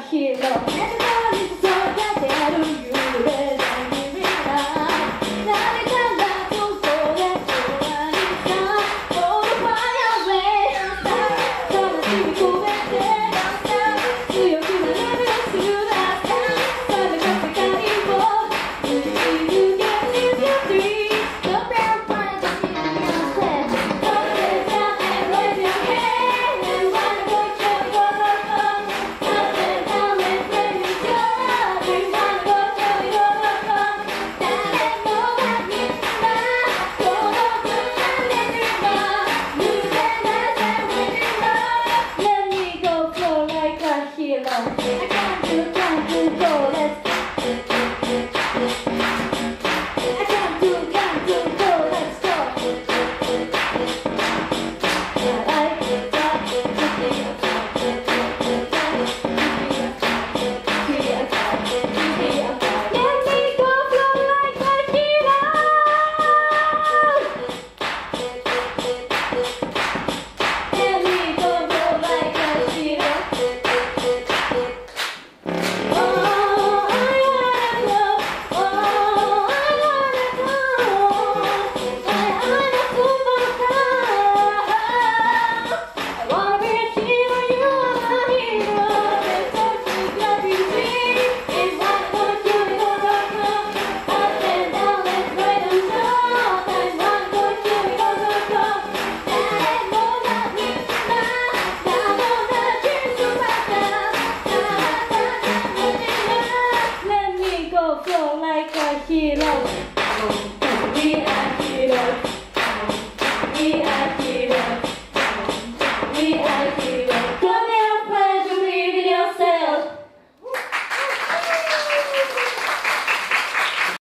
広げたり育てる揺れない君が誰からとそれ空にさオールファイアウェイ悲しみ込めて強くなれる姿誰か世界を突き抜けるbeauty The vampire just in your head Don't let down and raise your hand and wanna go show your love Don't let down and raise your hand and wanna go show your love 誰もがみんな孤独なレジュマ無限なセミナー Let me go flow like a hero